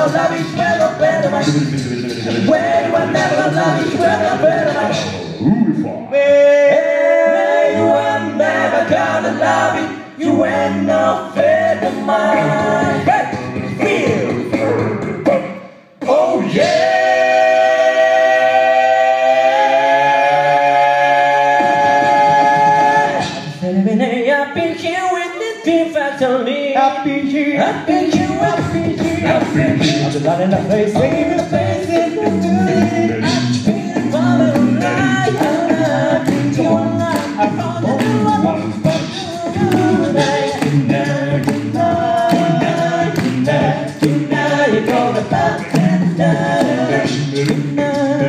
love it, swear up better much. Where you are never love it, swear up better much. Where you are never gonna love it, you ain't no better mine. Feel. Oh yeah. I've been here with the team factory. I've been here, I've been here, I've been here, I've been here. I've been out in the place, singing the place in the doing. I've been following light, I've been going light. I found the one for tonight, tonight, tonight, tonight, tonight. You're gonna pop that tonight, tonight,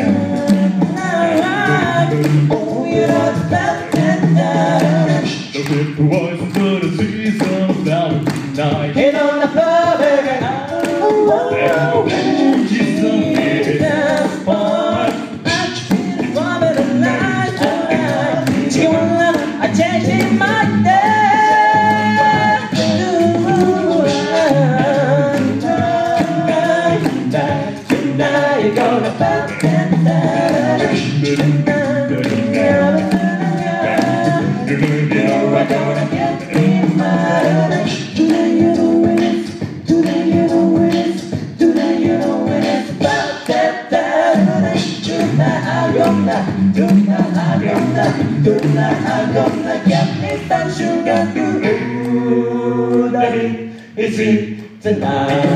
tonight. Oh, you're not pop that tonight. It was the season of Valentine. Hit on the floor, baby. And she's a baby. I changed in my day. Tonight, you're gonna pop that tonight. I'm gonna get me mad. Tonight you know when it's, tonight you know when it's, tonight you know when it's about that tonight. Tonight I'm gonna get me some sugar too. Ooh, daddy, it's it tonight.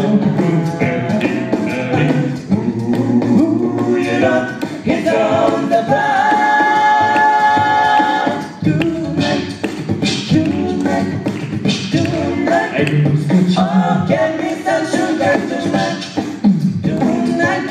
Ooh, you know, it's on the bar. Oh, get me some sugar tonight, tonight,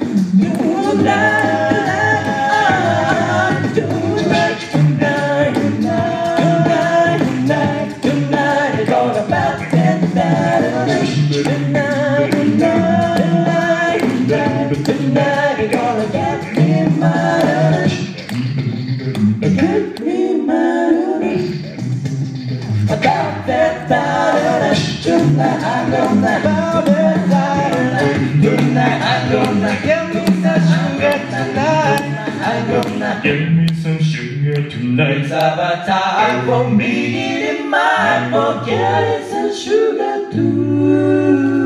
tonight, tonight, tonight, tonight, tonight, tonight. You're gonna pop that tonight, tonight, tonight, tonight, tonight. You're gonna get me mad, get me mad. About that tonight, tonight I'm gonna about that tonight, tonight I'm gonna get me some sugar tonight. I'm gonna Give me some sugar tonight. It's about time for me in mind for getting some sugar too.